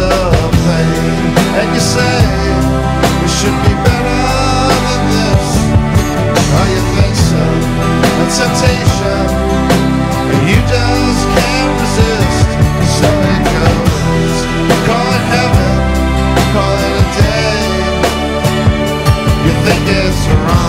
of pain, and you say we should be better than this. Oh, you think so? A temptation you just can't resist. So it goes. Call it heaven, call it a day. You think it's wrong.